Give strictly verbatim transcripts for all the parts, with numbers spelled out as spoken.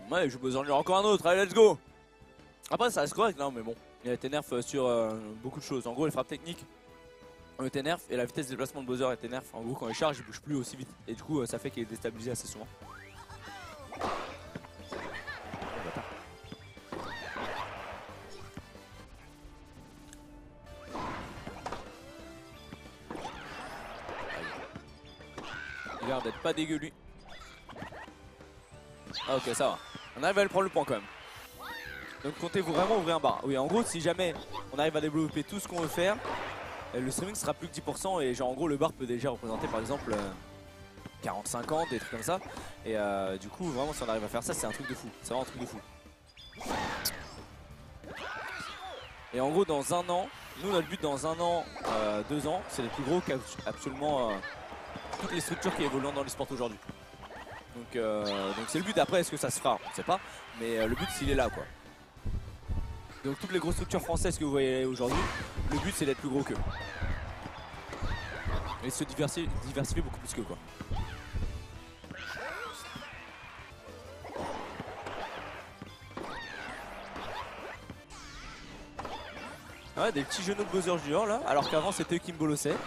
Ouais, je besoin de lui encore un autre, allez, let's go. Après, ça reste correct, non, mais bon. Il a été nerf sur euh, beaucoup de choses. En gros, les frappes techniques ont été nerf et la vitesse de déplacement de Bowser a été nerf. En gros, quand il charge, il bouge plus aussi vite. Et du coup, ça fait qu'il est déstabilisé assez souvent. Il a l'air d'être pas dégueu, lui. Ah, ok, ça va. On arrive à lui prendre le point quand même. Donc comptez-vous vraiment ouvrir un bar. Oui, en gros, si jamais on arrive à développer tout ce qu'on veut faire, le streaming sera plus que dix pour cent et genre en gros le bar peut déjà représenter par exemple euh, quarante cinquante, des trucs comme ça. Et euh, du coup, vraiment si on arrive à faire ça, c'est un truc de fou. C'est vraiment un truc de fou. Et en gros, dans un an, nous notre but dans un an, euh, deux ans, c'est les plus gros qu'absolument euh, toutes les structures qui évoluent dans le sport aujourd'hui. Donc euh, donc c'est le but. Après, est-ce que ça se fera? On ne sait pas. Mais euh, le but, s'il est là, quoi. Donc toutes les grosses structures françaises que vous voyez aujourd'hui, le but c'est d'être plus gros qu'eux. Et de se diversifier, diversifier beaucoup plus qu'eux, quoi. Ouais, des petits genoux de Bowser Junior là, alors qu'avant c'était eux qui me bolossaient.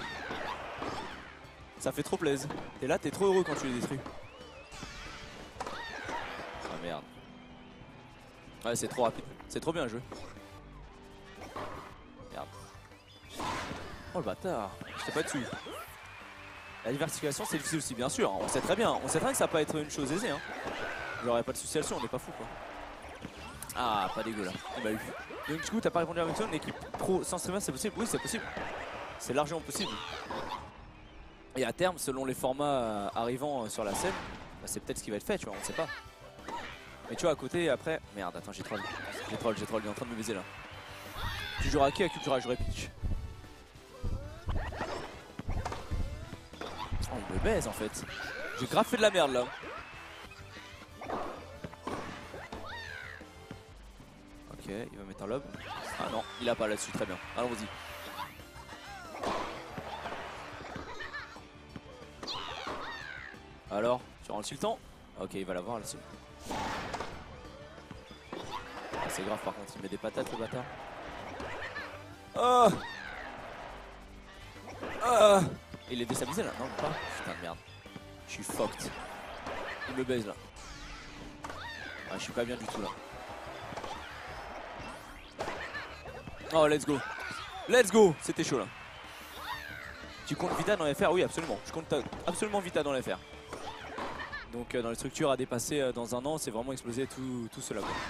Ça fait trop plaisir. Et là t'es trop heureux quand tu les détruis. Ah merde. Ouais, c'est trop rapide. C'est trop bien joué. Merde. Oh le bâtard, j'étais pas dessus. La diversification c'est difficile aussi, bien sûr. On sait très bien, on sait très bien que ça va pas être une chose aisée. Hein. J'aurais pas de souci là-dessus, on n'est pas fou quoi. Ah, pas dégueu là. On m'a eu. Donc du coup t'as pas répondu à la question, une équipe pro sans streamer c'est possible? Oui, c'est possible. C'est largement possible. Et à terme, selon les formats euh, arrivant euh, sur la scène, bah, c'est peut-être ce qui va être fait, tu vois, on sait pas. Mais tu vois à côté après. Merde, attends, j'ai troll. J'ai troll, j'ai troll, il est en train de me baiser là. Tu joueras à qui à Cultura? Je jouerai Peach. Oh, il me baise en fait. J'ai grave fait de la merde là. Ok, il va mettre un lob. Ah non, il a pas là-dessus, très bien. Allons-y. Alors, tu rends le temps? Ok, il va l'avoir là-dessus. Ah, c'est grave par contre, il met des patates le bâtard. Oh, oh. Il est déstabilisé là? Non, pas. Putain de merde. Je suis fucked. Il me baise là. Ah, je suis pas bien du tout là. Oh, let's go. Let's go. C'était chaud là. Tu comptes Vita dans les F R? Oui, absolument. Je compte absolument Vita dans les F R. Donc euh, dans les structures à dépasser euh, dans un an, c'est vraiment exploser tout, tout cela, quoi.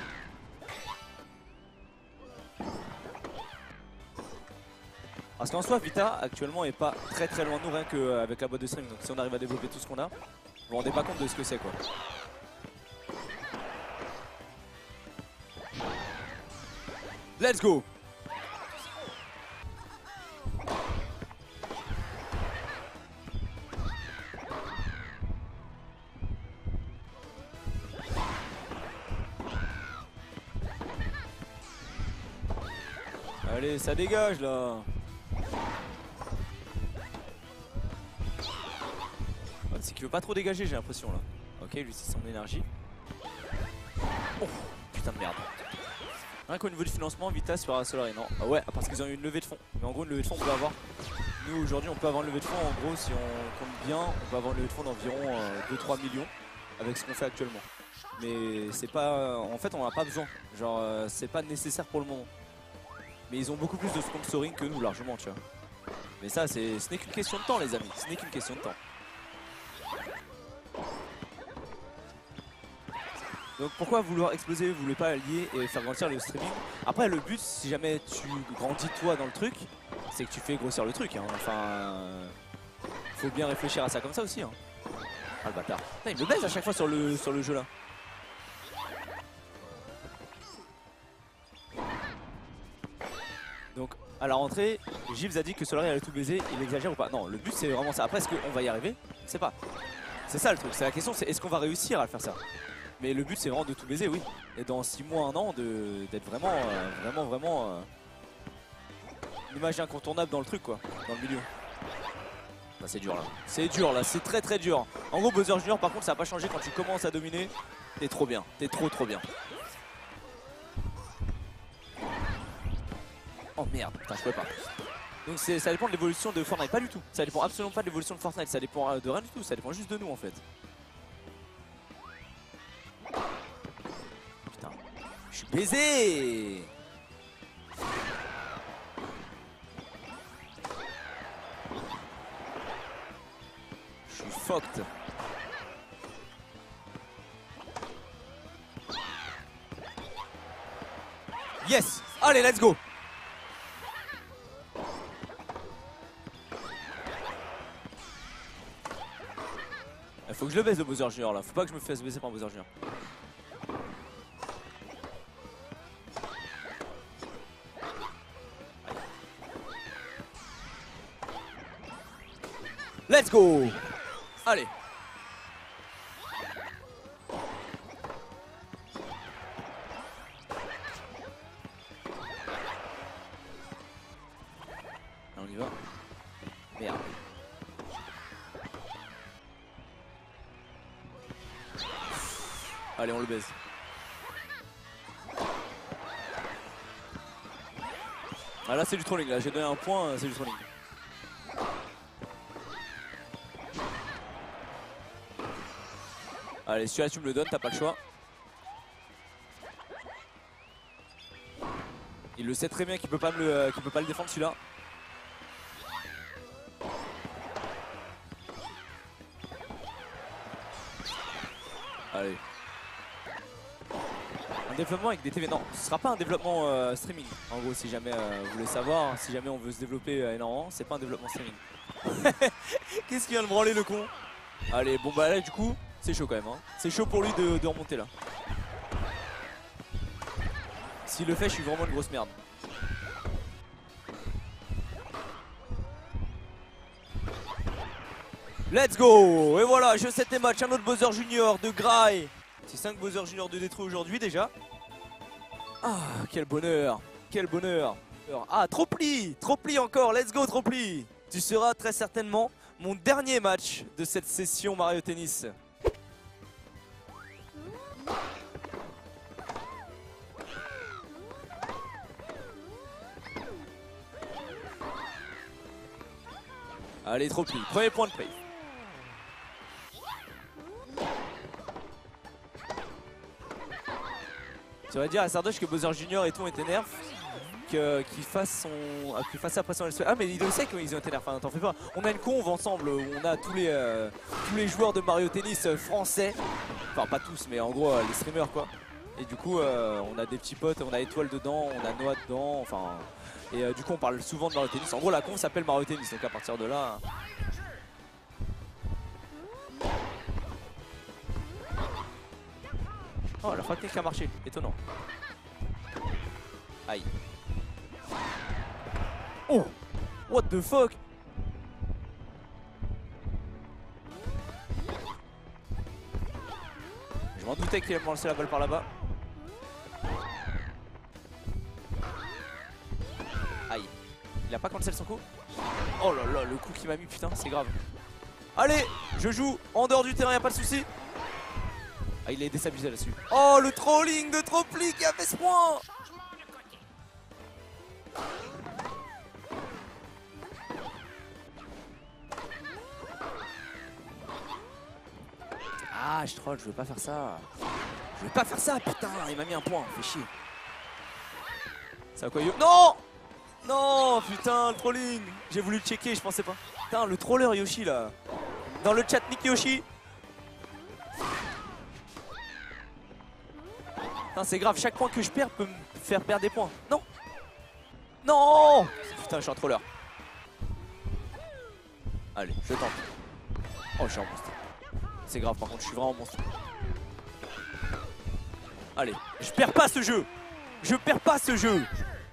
Parce qu'en soi, Vita actuellement est pas très très loin de nous, rien qu'avec la boîte de stream. Donc si on arrive à développer tout ce qu'on a, vous vous rendez pas compte de ce que c'est, quoi. Let's go! Allez, ça dégage là. C'est qu'il veut pas trop dégager, j'ai l'impression là. Ok, lui c'est son énergie. Oh, putain de merde. Rien qu'au niveau du financement, Vita sur Solari, non. Ah ouais, parce qu'ils ont eu une levée de fonds. Mais en gros, une levée de fonds, on peut avoir. Nous aujourd'hui, on peut avoir une levée de fonds. En gros, si on compte bien, on peut avoir une levée de fonds d'environ euh, deux trois millions avec ce qu'on fait actuellement. Mais c'est pas. En fait, on en a pas besoin. Genre, euh, c'est pas nécessaire pour le moment. Mais ils ont beaucoup plus de sponsoring que nous, largement, tu vois. Mais ça, ce n'est qu'une question de temps, les amis. Ce n'est qu'une question de temps. Donc pourquoi vouloir exploser, vous voulez pas allier et faire grandir le streaming? Après, le but, si jamais tu grandis toi dans le truc, c'est que tu fais grossir le truc. Hein. Enfin, euh, faut bien réfléchir à ça comme ça aussi. Hein. Ah le bâtard. Putain, il me baise à chaque fois sur le, sur le jeu là. Donc à la rentrée, Gibbs a dit que Solari allait tout baiser, il exagère ou pas? Non, le but c'est vraiment ça. Après, est-ce qu'on va y arriver? Je sais pas. C'est ça le truc, c'est la question, c'est est-ce qu'on va réussir à faire ça? Mais le but c'est vraiment de tout baiser, oui. Et dans six mois, un an, d'être vraiment, euh, vraiment, vraiment euh, une image incontournable dans le truc, quoi, dans le milieu. Bah, c'est dur là. C'est dur là, c'est très très dur. En gros, Bowser Junior par contre, ça n'a pas changé quand tu commences à dominer. T'es trop bien, t'es trop trop bien. Oh merde, putain, je peux pas. Donc ça dépend de l'évolution de Fortnite, pas du tout. Ça dépend absolument pas de l'évolution de Fortnite, ça dépend de rien du tout, ça dépend juste de nous en fait. Putain, je suis baisé. Je suis fucked. Yes! Allez, let's go! Il faut que je le baisse le Bowser Junior là, faut pas que je me fasse baisser par un Bowser Junior. Let's go! Allez! Là, on y va. Merde. Allez, on le baise. Ah là c'est du trolling, là j'ai donné un point, c'est du trolling. Allez, celui-là tu me le donnes, t'as pas le choix. Il le sait très bien qu'il peut pas me le, euh, qu'il peut pas le défendre celui-là. Allez. Un développement avec des T V. Non, ce sera pas un développement euh, streaming. En gros, si jamais euh, vous voulez savoir, si jamais on veut se développer euh, énormément, c'est pas un développement streaming. Qu'est-ce qu'il vient de branler le con? Allez, bon bah là du coup, c'est chaud quand même. Hein. C'est chaud pour lui de, de remonter là. S'il le fait, je suis vraiment une grosse merde. Let's go! Et voilà, je sais tes matchs, un autre Bowser Junior de Grail. C'est cinq Bowser Junior de détruits aujourd'hui déjà. Ah, quel bonheur, quel bonheur. Ah, Tropli, Tropli encore, let's go Tropli. Tu seras très certainement mon dernier match de cette session Mario Tennis. Allez, Tropli, premier point de paye. Tu vas dire à Sardoche que Bowser Junior et tout ont été nerfs, qu'il fasse son, qu'il fasse sa pression. Ah mais il le sait qu'ils ont été nerfs, enfin, t'en fais pas. On a une conve ensemble où on a tous les, euh, tous les joueurs de Mario Tennis français, enfin pas tous mais en gros euh, les streamers quoi. Et du coup euh, on a des petits potes, on a Étoile dedans, on a Noah dedans, enfin. Et euh, du coup on parle souvent de Mario Tennis. En gros la conve s'appelle Mario Tennis, donc à partir de là. Oh la technique a marché, étonnant. Aïe. Oh, what the fuck. Je m'en doutais qu'il allait me lancer la balle par là-bas. Aïe. Il a pas cancel son coup. Oh là là, le coup qu'il m'a mis, putain, c'est grave. Allez, je joue en dehors du terrain, y a pas de souci. Ah, il est déstabilisé là-dessus. Oh, le trolling de Tropli qui a fait ce point. Ah, je troll, je veux pas faire ça. Je veux pas faire ça, putain, il m'a mis un point, fait chier. Ça va quoi, Yo? Non. Non, putain, le trolling. J'ai voulu le checker, je pensais pas. Putain, le troller Yoshi là. Dans le chat, Nick Yoshi. C'est grave, chaque point que je perds peut me faire perdre des points. Non. Non. Putain, je suis un troller. Allez, je tente. Oh, je suis un monstre. C'est grave, par contre, je suis vraiment un monstre. Allez, je perds pas ce jeu. Je perds pas ce jeu.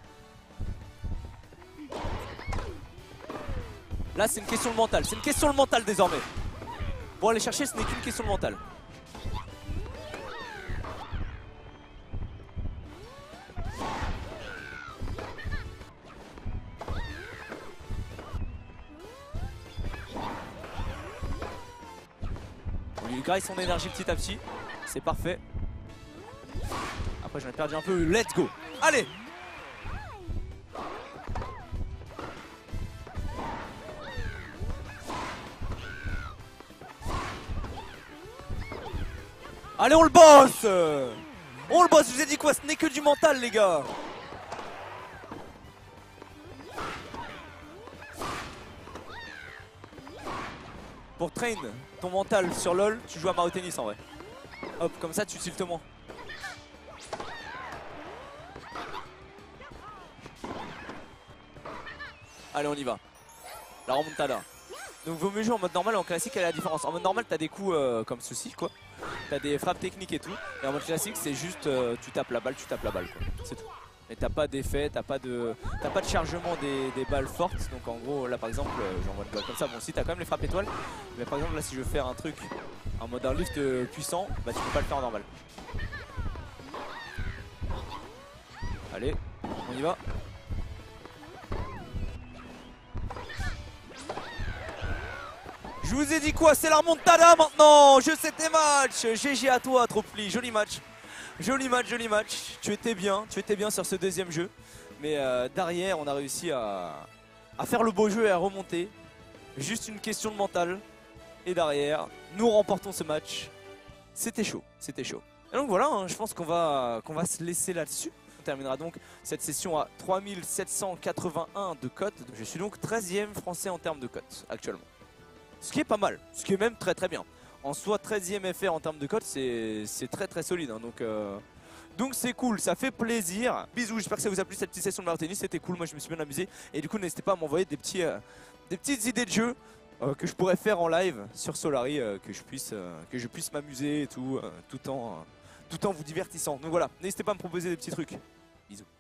Là, c'est une question de mental. C'est une question de mental désormais. Pour aller chercher, ce n'est qu'une question de mental. graille son énergie petit à petit. C'est parfait. Après j'en ai perdu un peu. Let's go. Allez. Allez, on le bosse. On le bosse, je vous ai dit quoi, ce n'est que du mental les gars. Pour train ton mental sur LoL, tu joues à Mario Tennis en vrai. Hop, comme ça tu tiltes moins. Allez, on y va. La remontada. Donc vaut mieux jouer en mode normal ou en classique, quelle est la différence? En mode normal t'as des coups euh, comme ceci quoi. T'as des frappes techniques et tout. Et en mode classique c'est juste euh, tu tapes la balle, tu tapes la balle quoi. C'est tout. Et t'as pas d'effet, t'as pas de t'as pas de chargement des, des balles fortes. Donc en gros là par exemple euh, j'envoie une balle comme ça. Bon si t'as quand même les frappes étoiles. Mais par exemple là si je veux faire un truc en mode un lift euh, puissant, bah tu peux pas le faire en normal. Allez, on y va. Je vous ai dit quoi? C'est la remontada maintenant. Je sais tes matchs. G G à toi, Tropli. Joli match. Joli match, joli match. Tu étais bien. Tu étais bien sur ce deuxième jeu. Mais euh, derrière, on a réussi à, à faire le beau jeu et à remonter. Juste une question de mental. Et derrière, nous remportons ce match. C'était chaud. C'était chaud. Et donc voilà, hein, je pense qu'on va, qu'on va se laisser là-dessus. On terminera donc cette session à trois mille sept cent quatre-vingt-un de cote. Je suis donc treizième français en termes de cote actuellement. Ce qui est pas mal, ce qui est même très très bien. En soi, treizième F R en termes de cote, c'est très très solide. Hein, donc euh, donc c'est cool, ça fait plaisir. Bisous, j'espère que ça vous a plu cette petite session de Mario Tennis. C'était cool, moi je me suis bien amusé. Et du coup, n'hésitez pas à m'envoyer des, petits, euh, des petites idées de jeu euh, que je pourrais faire en live sur Solary, euh, que je puisse, euh, que je puisse m'amuser et tout, euh, tout, en, euh, tout en vous divertissant. Donc voilà, n'hésitez pas à me proposer des petits trucs. Bisous.